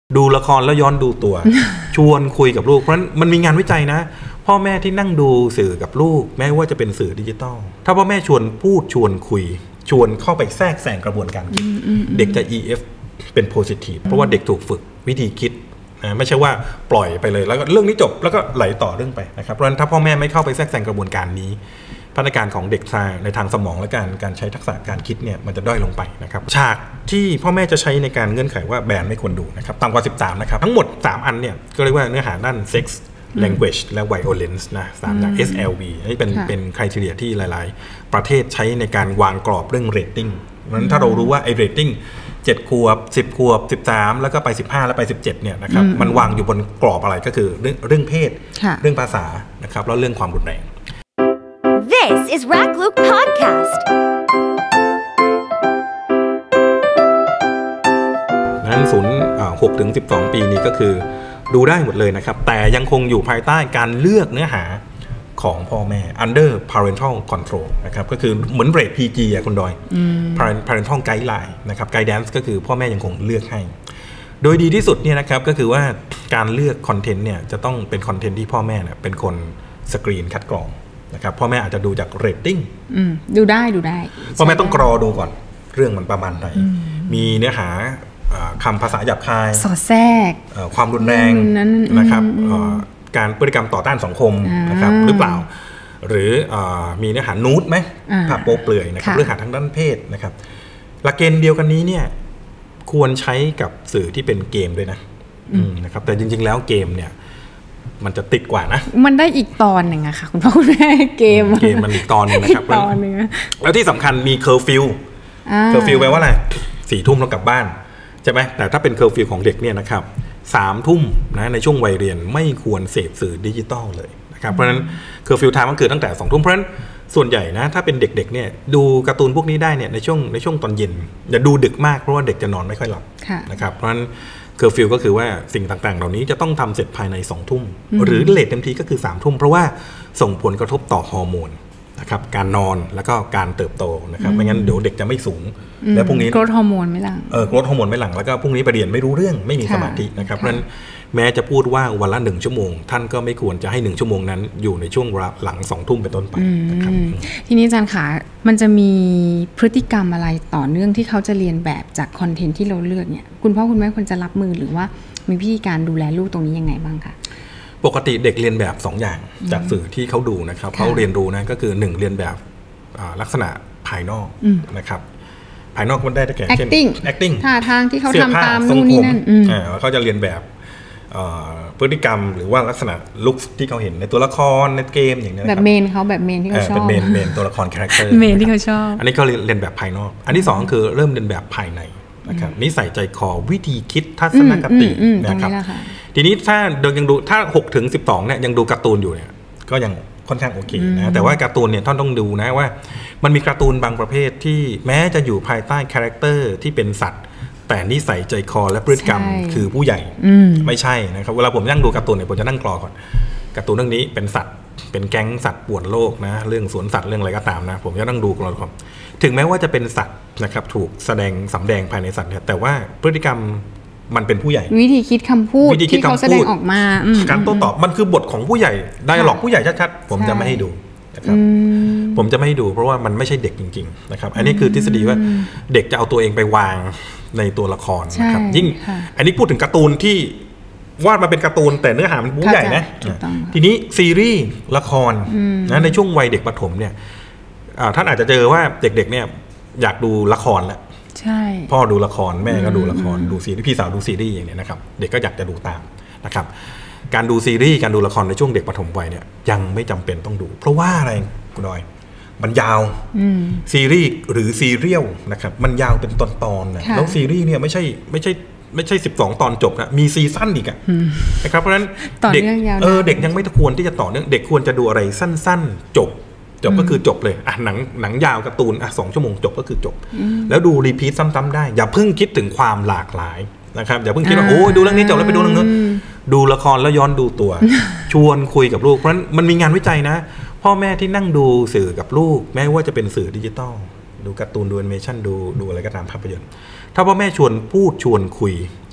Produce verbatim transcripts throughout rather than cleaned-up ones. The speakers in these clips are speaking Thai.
ดูละครแล้วย้อนดูตัว ชวนคุยกับลูกเพราะฉะนั้นมันมีงานวิจัยนะพ่อแม่ที่นั่งดูสื่อกับลูกแม้ว่าจะเป็นสื่อดิจิตอลถ้าพ่อแม่ชวนพูดชวนคุยชวนเข้าไปแทรกแซงกระบวนการคิดเด็กจะ อี เอฟ เป็น positive เพราะว่าเด็กถูกฝึกวิธีคิดนะไม่ใช่ว่าปล่อยไปเลยแล้วก็เรื่องนี้จบแล้วก็ไหลต่อเรื่องไปนะครับเพราะฉะนั้นถ้าพ่อแม่ไม่เข้าไปแทรกแซงกระบวนการนี้พัฒนาการของเด็กในทางสมองและการการใช้ทักษะการคิดเนี่ยมันจะด้อยลงไปนะครับฉากที่พ่อแม่จะใช้ในการเงื่อนไขว่าแบนไม่ควรดูนะครับต่ำกว่าสิบสามนะครับทั้งหมดสามอันเนี่ยก็เรียกว่าเนื้อหาด้าน sex language และ violence นะสามอย่าง เอส แอล วี นี่เป็นเป็นไครทีเรียที่หลายๆประเทศใช้ในการวางกรอบเรื่อง rating เพราะฉะนั้นถ้าเรารู้ว่าไอ้ rating เจ็ดขวบสิบขวบสิบสามแล้วก็ไปสิบห้าแล้วไปสิบเจ็ดเนี่ยนะครับมันวางอยู่บนกรอบอะไรก็คือเรื่องเรื่องเพศเรื่องภาษานะครับแล้วเรื่องความรุนแรง This is Rakluk Podcast นั้นศูนย์หกถึงสิบสองปีนี้ก็คือดูได้หมดเลยนะครับแต่ยังคงอยู่ภายใต้การเลือกเนื้อหาของพ่อแม่ under parental control นะครับก็คือเหมือนเรท พี จี อ่ะคุณดอย parental guideline นะครับ guidance ก็คือพ่อแม่ยังคงเลือกให้โดยดีที่สุดเนี่ยนะครับก็คือว่าการเลือกคอนเทนต์เนี่ยจะต้องเป็นคอนเทนต์ที่พ่อแม่เนี่ยเป็นคนสกรีนคัดกรองนะครับพ่อแม่อาจจะดูจากเรตติ้งดูได้ดูได้พ่อแม่ต้องกรอดูก่อนเรื่องมันประมาณไหนมีเนื้อหาคำภาษาหยาบคายสอดแทรกความรุนแรงนะครับการพฤติกรรมต่อต้านสังคมนะครับหรือเปล่าหรือมีเนื้อหานูดไหมภาพโป๊เปลือยนะครับเรื่องหาทางด้านเพศนะครับหลักเกณฑ์เดียวกันนี้เนี่ยควรใช้กับสื่อที่เป็นเกมด้วยนะนะครับแต่จริงๆแล้วเกมเนี่ยมันจะติดกว่านะมันได้อีกตอนหนึ่งอะค่ะคุณพ่อคุณแม่เกมเกมมันอีกตอนนึงนะครับแล้วที่สำคัญมีเคอร์ฟิวเคอร์ฟิวแปลว่าอะไรสี่ทุ่มต้องกลับบ้านใช่ไหมแต่ถ้าเป็นเคอร์ฟิวของเด็กเนี่ยนะครับสามทุ่มนะในช่วงวัยเรียนไม่ควรเสพสื่อดิจิตอลเลยนะครับเพราะฉะนั้นเคอร์ฟิวไทม์มันเกิดตั้งแต่สองทุ่มเพราะฉะนั้นส่วนใหญ่นะถ้าเป็นเด็กๆเนี่ยดูการ์ตูนพวกนี้ได้เนี่ยในช่วงในช่วงตอนเย็นอย่าดูดึกมากเพราะว่าเด็กจะนอนไม่ค่อยหลับนะครับเพราะฉะนั้นเคอร์ฟิวก็คือว่าสิ่งต่างๆเหล่านี้จะต้องทำเสร็จภายในสองทุ่มหรือเลทเต็มทีก็คือสามทุ่มเพราะว่าส่งผลกระทบต่อฮอร์โมนนะครับการนอนแล้วก็การเติบโตนะครับไม่งั้นเดี๋ยวเด็กจะไม่สูงแล้วพรุ่งนี้โกรทฮอร์โมนไม่หลั่งเออโกรทฮอร์โมนไม่หลั่งแล้วก็พรุ่งนี้ไปเรียนไม่รู้เรื่องไม่มีสมาธินะครับเพราะฉะนั้นแม้จะพูดว่าวันละหนึ่งชั่วโมงท่านก็ไม่ควรจะให้หนึ่งชั่วโมงนั้นอยู่ในช่วงหลังสองทุ่มเป็นต้นไปนะครับทีนี้อาจารย์ขามันจะมีพฤติกรรมอะไรต่อเนื่องที่เขาจะเรียนแบบจากคอนเทนต์ที่เราเลือกเนี่ยคุณพ่อคุณแม่ควรจะรับมือหรือว่ามีวิธีการดูแลลูกตรงนี้ยังไงบ้างคะปกติเด็กเรียนแบบสองอย่างจากสื่อที่เขาดูนะครับเขาเรียนรู้นะก็คือหนึ่งเรียนแบบลักษณะภายนอกนะครับภายนอกมันได้แต่แก่เช่น acting ท่าทางที่เขาทำตามนู่นนี่นั่นเขาจะเรียนแบบพฤติกรรมหรือว่าลักษณะลุคที่เขาเห็นในตัวละครในเกมอย่างนี้แบบเมนเขาแบบเมนที่เขาชอบเป็นเมนเมนตัวละครคาแรคเตอร์เมนที่เขาชอบอันนี้ก็เรียนแบบภายนอกอันที่สองคือเริ่มเรียนแบบภายในนะครับนิสัยใจคอวิธีคิดทัศนคตินะครับทีนี้ถ้ายังดูถ้าหกถึงสิบสองเนี่ยยังดูการ์ตูนอยู่เนี่ยก็ยังค่อนข้างโอเคนะแต่ว่าการ์ตูนเนี่ยท่านต้องดูนะว่ามันมีการ์ตูนบางประเภทที่แม้จะอยู่ภายใต้คาแรคเตอร์ที่เป็นสัตว์แต่นิสัยใจคอและพฤติกรรมคือผู้ใหญ่ไม่ใช่นะครับเวลาผมนั่งดูการ์ตูนเนี่ยผมจะนั่งกรอก่อนการ์ตูนเรื่องนี้เป็นสัตว์เป็นแก๊งสัตว์ป่วนโลกนะเรื่องสวนสัตว์เรื่องอะไรก็ตามนะผมจะนั่งดูกรอก่อนถึงแม้ว่าจะเป็นสัตว์นะครับถูกแสดงสำแดงภายในสัตว์เนี่ยแต่ว่าพฤติกรรมมันเป็นผู้ใหญ่วิธีคิดคำพูดที่เขาแสดงออกมาการโต้ตอบมันคือบทของผู้ใหญ่ไดอะล็อกผู้ใหญ่ชัดๆผมจะไม่ให้ดูนะครับผมจะไม่ให้ดูเพราะว่ามันไม่ใช่เด็กจริงๆนะครับอันนี้คือทฤษฎีว่าเด็กจะเอาตัวเองไปวางในตัวละครนะครับยิ่งอันนี้พูดถึงการ์ตูนที่วาดมาเป็นการ์ตูนแต่เนื้อหามันผู้ใหญ่นะทีนี้ซีรีส์ละครนะในช่วงวัยเด็กประถมเนี่ยท่านอาจจะเจอว่าเด็กๆเนี่ยอยากดูละครแล้วพ่อดูละครแม่ก็ดูละครดูซีรีส์พี่สาวดูซีรีส์อย่างเนี้ยนะครับเด็กก็อยากจะดูตามนะครับการดูซีรีส์การดูละครในช่วงเด็กประถมวัยเนี่ยยังไม่จำเป็นต้องดูเพราะว่าอะไรคุณดอยมันยาวซีรีส์หรือซีเรียลนะครับมันยาวเป็นตอนๆนะแล้วซีรีส์เนี่ยไม่ใช่ไม่ใช่ไม่ใช่สิบสองตอนจบนะมีซีซั่นอีกอะนะครับเพราะฉะนั้นเด็กเออเด็กยังไม่ควรที่จะต่อเนื่องเด็กควรจะดูอะไรสั้นๆจบจบก็คือจบเลยอ่ะหนังหนังยาวการ์ตูนอ่ะสองชั่วโมงจบก็คือจบแล้วดูรีพีทซ้ำๆได้อย่าเพิ่งคิดถึงความหลากหลายนะครับอย่าเพิ่งคิดว่าโอ้ยดูเรื่องนี้จบแล้วไปดูเรื่องนู้นดูละครแล้วย้อนดูตัวชวนคุยกับลูกเพราะฉะนั้นมันมีงานวิจัยนะพ่อแม่ที่นั่งดูสื่อกับลูกแม้ว่าจะเป็นสื่อดิจิตอลดูการ์ตูนดูแอนิเมชันดูดูอะไรก็ตามภาพยนตร์ถ้าพ่อแม่ชวนพูดชวนคุย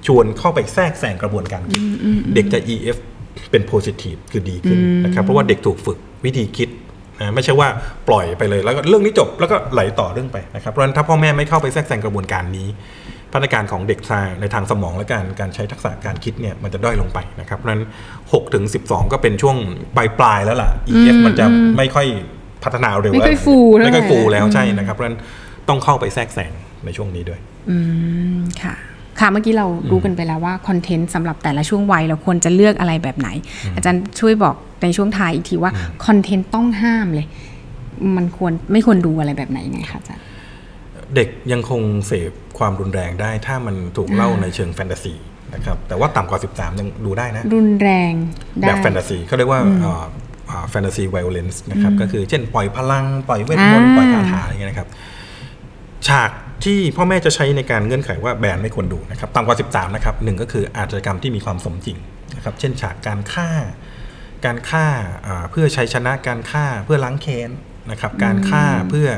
ชวนเข้าไปแทรกแซงกระบวนการคิดเด็กจะ อี เอฟ เป็น positive คือดีขึ้นนะครับเพราะว่าเด็กถูกฝึกวิธีคิดนะไม่ใช่ว่าปล่อยไปเลยแล้วก็เรื่องนี้จบแล้วก็ไหลต่อเรื่องไปนะครับเพราะฉะนั้นถ้าพ่อแม่ไม่เข้าไปแทรกแซงกระบวนการนี้พัฒนาการของเด็กในทางสมองและการการใช้ทักษะการคิดเนี่ยมันจะด้อยลงไปนะครับเพราะฉะนั้นหกถึงสิบสองก็เป็นช่วงปลายปลายแล้วล่ะ อี เอฟ มันจะไม่ค่อยพัฒนาเร็วไม่ค่อยฟูไม่ค่อยฟูแล้วใช่นะครับเพราะฉะนั้นต้องเข้าไปแทรกแซงในช่วงนี้ด้วยอืมค่ะค่ะเมื่อกี้เรารู้กันไปแล้วว่าคอนเทนต์สำหรับแต่ละช่วงวัยเราควรจะเลือกอะไรแบบไหนอาจารย์ช่วยบอกในช่วงท้ายอีกทีว่าคอนเทนต์ต้องห้ามเลยมันควรไม่ควรดูอะไรแบบไหนไงคะอาจารย์เด็กยังคงเสพความรุนแรงได้ถ้ามันถูกเล่าในเชิงแฟนตาซีนะครับแต่ว่าต่ำกว่าสิบสามยังดูได้นะรุนแรงแบบแฟนตาซีเขาเรียกว่าแฟนตาซีไวโอเลนซ์นะครับก็คือเช่นปล่อยพลังปล่อยเวทมนต์ปล่อยคาถาอะไรเงี้ยนะครับฉากที่พ่อแม่จะใช้ในการเงื่อนไขว่าแบนไม่ควรดูนะครับต่ำกว่าสิบสามนะครับหนึ่งก็คืออาชญากรรมที่มีความสมจริงนะครับเช่นฉากการฆ่าการฆ่าเพื่อใช้ชนะการฆ่าเพื่อล้างแค้นนะครับการฆ่าเพื่อ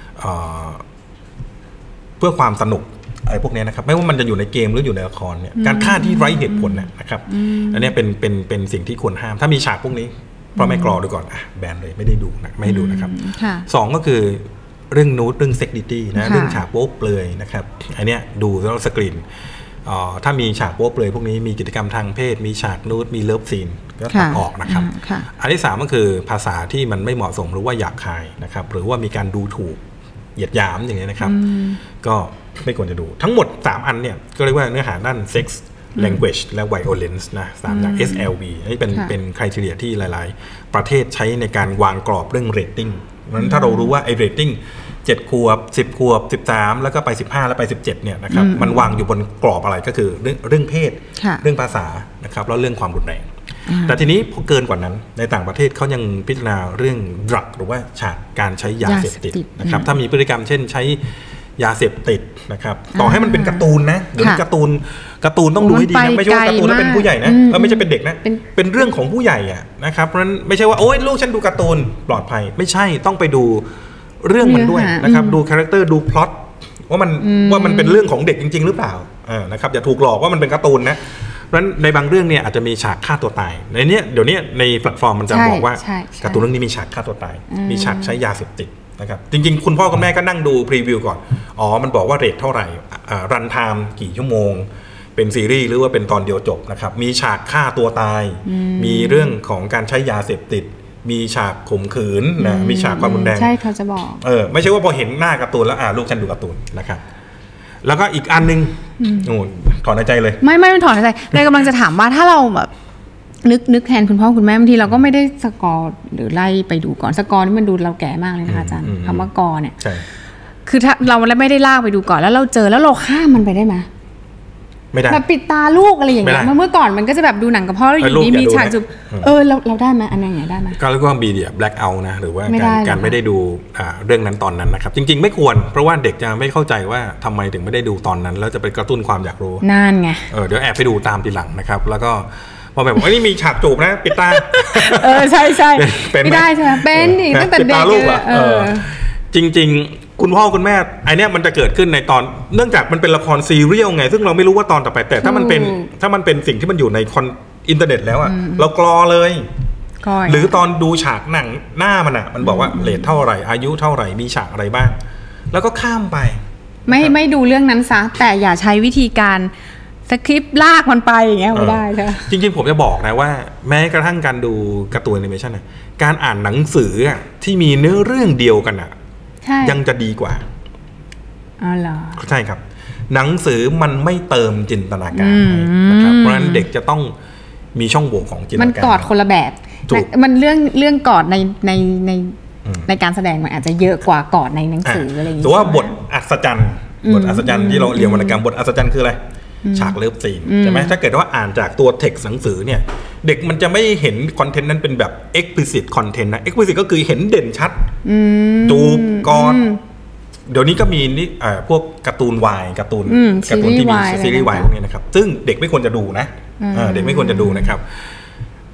เพื่อความสนุกอะไรพวกนี้นะครับไม่ว่ามันจะอยู่ในเกมหรืออยู่ในละครเนี่ยการฆ่าที่ไร้เหตุผลนะครับอันนี้เป็นเป็นเป็นสิ่งที่ควรห้ามถ้ามีฉากพวกนี้พ่อแม่กรอดูก่อนอ่ะแบนเลยไม่ได้ดูนะไม่ให้ดูนะครับสองก็คือเรื่องนูดเรื่องเซ็กดิตี้นะเรื่องฉากโป๊เปลือยนะครับอันเนี้ยดูแล้วสกรีนถ้ามีฉากโป๊เปลือยพวกนี้มีกิจกรรมทางเพศมีฉากนูดมีเลิฟซีนก็ตัดออกนะครับอันที่สามก็คือภาษาที่มันไม่เหมาะสมหรือว่าหยาบคายนะครับหรือว่ามีการดูถูกเหยียดหยามอย่างเงี้ยนะครับก็ไม่ควรจะดูทั้งหมดสามอันเนี่ยก็เรียกว่าเนื้อหาด้าน sex language และ violence นะสามอย่าง เอส แอล วี นี่เป็นเป็นไครทีเรียที่หลายๆประเทศใช้ในการวางกรอบเรื่อง rating เพราะฉะนั้นถ้าเรารู้ว่าไอ้ rating เจ็ดขวบสิบขวบสิบสามแล้วก็ไปสิบห้าแล้วไปสิบเจ็ดเนี่ยนะครับมันวางอยู่บนกรอบอะไรก็คือเรื่องเรื่องเพศเรื่องภาษานะครับแล้วเรื่องความรุนแรงแต่ทีนี้พอเกินกว่านั้นในต่างประเทศเขายังพิจารณาเรื่อง drug หรือว่าฉากการใช้ยาเสพติดนะครับถ้ามีพฤติกรรมเช่นใช้ยาเสพติดนะครับต่อให้มันเป็นการ์ตูนนะเดี๋ยวการ์ตูนการ์ตูนต้องดูให้ดีนะไม่ใช่ว่าการ์ตูนแล้วเป็นผู้ใหญ่นะแล้วไม่ใช่เป็นเด็กนะเป็นเรื่องของผู้ใหญ่อะนะครับเพราะฉะนั้นไม่ใช่ว่าโอ๊ยลูกฉันดูการ์ตูนปลอดภัยไม่ใช่ต้องไปดูเรื่องมันด้วยนะครับดูคาแรคเตอร์ดูพล็อตว่ามันว่ามันเป็นเรื่องของเด็กจริงๆหรือเปล่านะครับอย่าถูกหลอกว่ามันเป็นการ์ตูนนะเพราะฉะนั้นในบางเรื่องเนี่ยอาจจะมีฉากฆ่าตัวตายในนี้เดี๋ยวนี้ในแพลตฟอร์มมันจะบอกว่าการ์ตูนเรื่องนี้มีฉากฆ่าตัวตายมีฉากใช้ยาเสพติดนะครับจริงๆคุณพ่อคุณแม่ก็นั่งดูพรีวิวก่อนอ๋อมันบอกว่าเรทเท่าไหร่รันไทม์กี่ชั่วโมงเป็นซีรีส์หรือว่าเป็นตอนเดียวจบนะครับมีฉากฆ่าตัวตายมีเรื่องของการใช้ยาเสพติดมีฉากข่มขืนนะมีฉากความรุนแรงใช่เขาจะบอกเออไม่ใช่ว่าพอเห็นหน้าการ์ตูนแล้วอ่าลูกฉันดูการ์ตูนนะครับแล้วก็อีกอันนึงโอ้ถอนหายใจเลยไม่ไม่ถอนหายใจเลยกำลังจะถามว่าถ้าเราแบบนึกนึกแทนคุณพ่อคุณแม่บางทีเราก็ไม่ได้สกอร์หรือไล่ไปดูก่อนสกอร์นี่มันดูเราแก่มากเลยนะคะอาจารย์คำว่ากอเนี่ยคือถ้าเราไม่ได้ลากไปดูก่อนแล้วเราเจอแล้วเราข้ามมันไปได้ไหมไม่ได้แบบปิดตาลูกอะไรอย่างเงี้ยเมื่อก่อนมันก็จะแบบดูหนังกับพ่อแล้วอยู่ดีมีฉากจูบเออเราเราได้ไหมอันไหนได้ไหมก็เรียกว่าบีเดียแบล็คเอาท์นะหรือว่าการการไม่ได้ดูเรื่องนั้นตอนนั้นนะครับจริงๆไม่ควรเพราะว่าเด็กจะไม่เข้าใจว่าทำไมถึงไม่ได้ดูตอนนั้นแล้วจะไปกระตุ้นความอยากรู้นั่นไงเออเดี๋ยวแอบไปดูตามทีหลังนะครับแล้วก็พอแบบว่านี่มีฉากจูบนะปิดตาเออใช่ใช่ไม่ได้ใช่ไหมเป็นดิตั้งแต่เด็กเออจริงๆคุณพ่อคุณแม่ไอเนี้ยมันจะเกิดขึ้นในตอนเนื่องจากมันเป็นละครซีเรียลไงซึ่งเราไม่รู้ว่าตอนต่อไปแต่ถ้ามันเป็นถ้ามันเป็นสิ่งที่มันอยู่ในคอนอินเทอร์เน็ตแล้วอะเรากรอเลยหรือตอนดูฉากหนังหน้ามันอะมันบอกว่าเรทเท่าไหร่อายุเท่าไหร่มีฉากอะไรบ้างแล้วก็ข้ามไปไม่ไม่ดูเรื่องนั้นซะแต่อย่าใช้วิธีการสคริปต์ลากมันไปอย่างเงี้ยไม่ได้ใช่ไหมจริงๆผมจะบอกนะว่าแม้กระทั่งการดูการ์ตูนแอนิเมชันการอ่านหนังสือที่มีเนื้อเรื่องเดียวกันอะยังจะดีกว่าอ๋อเหรอใช่ครับหนังสือมันไม่เติมจินตนาการนะครับเพราะฉะนั้นเด็กจะต้องมีช่องโหว่ของจินตนาการมันกอดคนละแบบมันเรื่องเรื่องกอดในในในในการแสดงมันอาจจะเยอะกว่ากอดในหนังสืออะไรอย่างเงี้ยแต่ว่าบทอัศจรรย์บทอัศจรรย์ที่เราเรียนวรรณกรรมบทอัศจรรย์คืออะไรฉากเลิฟซีนใช่ไหมถ้าเกิดว่าอ่านจากตัวเท็กซ์หนังสือเนี่ยเด็กมันจะไม่เห็นคอนเทนต์นั้นเป็นแบบ explicit content นะ explicit ก็คือเห็นเด่นชัดจูบกอดเดี๋ยวนี้ก็มีนี่พวกการ์ตูนวายการ์ตูนการ์ตูนที่มีซีรีส์วายพวกนี้นะครับซึ่งเด็กไม่ควรจะดูนะเด็กไม่ควรจะดูนะครับ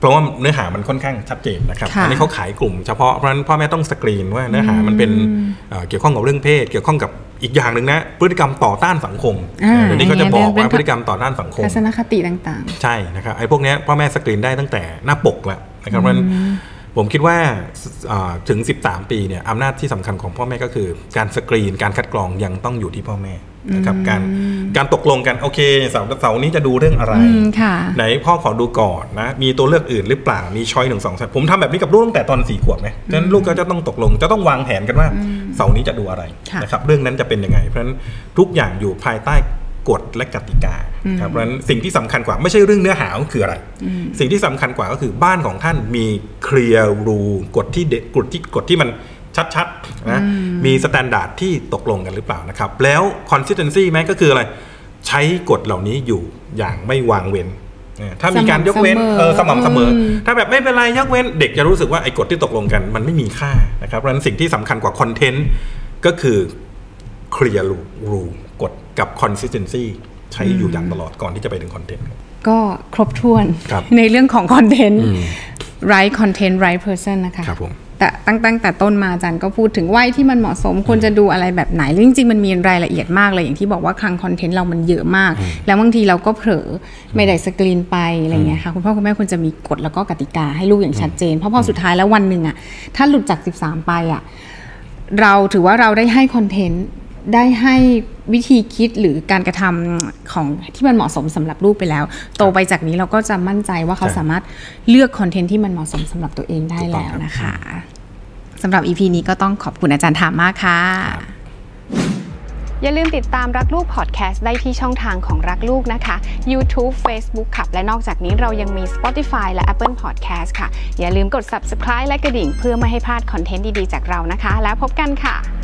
เพราะว่าเนื้อหามันค่อนข้างชัดเจนนะครับอันนี้เขาขายกลุ่มเฉพาะเพราะฉะนั้นพ่อแม่ต้องสกรีนว่าเนื้อหามันเป็นเกี่ยวข้องกับเรื่องเพศเกี่ยวข้องกับอีกอย่างหนึ่งนะพฤติกรรมต่อต้านสังคมเดี๋ยวนี้เขาจะบอกว่าพฤติกรรมต่อต้านสังคมทัศนคติต่างๆใช่นะครับไอ้พวกนี้พ่อแม่สกรีนได้ตั้งแต่หน้าปกแล้วนะครับเพราะฉะนั้นผมคิดว่าถึงสิบสามปีเนี่ยอำนาจที่สำคัญของพ่อแม่ก็คือการสกรีนการคัดกรองยังต้องอยู่ที่พ่อแม่นะครับการการตกลงกันโอเคเสาร์เสาร์นี้จะดูเรื่องอะไรไหนพ่อขอดูก่อนนะมีตัวเลือกอื่นหรือเปล่ามีช้อยหนึ่งสองสามผมทำแบบนี้กับลูกตั้งแต่ตอนสี่ขวบนะดังนั้นลูกก็จะต้องตกลงจะต้องวางแผนกันว่าเสาร์นี้จะดูอะไรนะครับเรื่องนั้นจะเป็นยังไงเพราะฉะนั้นทุกอย่างอยู่ภายใต้กฎและกติกาครับเพราะฉะนั้นสิ่งที่สำคัญกว่าไม่ใช่เรื่องเนื้อหาคืออะไรสิ่งที่สำคัญกว่าก็คือบ้านของท่านมีเคลียร์รูกฎที่เด็กกฎที่กฎที่มันชัดๆนะมีสแตนดาร์ดที่ตกลงกันหรือเปล่านะครับแล้ว consistency ไหมก็คืออะไรใช้กฎเหล่านี้อยู่อย่างไม่วางเว้นถ้ามีการยกเว้นเออสม่ำเสมอถ้าแบบไม่เป็นไรยกเว้นเด็กจะรู้สึกว่าไอ้กฎที่ตกลงกันมันไม่มีค่านะครับเพราะฉะนั้นสิ่งที่สำคัญกว่าคอนเทนต์ก็คือเคลียร์รูกฎกับ consistency ใช้อยู่อย่างตลอดก่อนที่จะไปถึงคอนเทนต์ก็ครบถ้วนในเรื่องของคอนเทนต์ right content right person นะคะครับผมแต่ตั้งตั้งแต่ต้นมาอาจารย์ก็พูดถึงวัยที่มันเหมาะสมควรจะดูอะไรแบบไหนจริงๆมันมีรายละเอียดมากเลยอย่างที่บอกว่าคลังคอนเทนต์เรามันเยอะมากแล้วบางทีเราก็เผลอไม่ได้สกรีนไปอะไรเงี้ยค่ะคุณพ่อคุณแม่ควรจะมีกฎแล้วก็กติกาให้ลูกอย่างชัดเจนเพราะพอสุดท้ายแล้ววันหนึ่งอ่ะถ้าหลุดจากสิบสามไปอ่ะเราถือว่าเราได้ให้คอนเทนต์ได้ให้วิธีคิดหรือการกระทำของที่มันเหมาะสมสำหรับลูกไปแล้วโตไปจากนี้เราก็จะมั่นใจว่าเขาสามารถเลือกคอนเทนต์ที่มันเหมาะสมสำหรับตัวเองได้แล้วนะคะสำหรับ อี พี นี้ก็ต้องขอบคุณอาจารย์ถามมากค่ะอย่าลืมติดตามรักลูกพอดแคสต์ได้ที่ช่องทางของรักลูกนะคะ YouTube Facebook ค่ะและนอกจากนี้เรายังมี Spotify และ Apple Podcast ค่ะอย่าลืมกด Subscribe และกระดิ่งเพื่อไม่ให้พลาดคอนเทนต์ดีๆจากเรานะคะแล้วพบกันค่ะ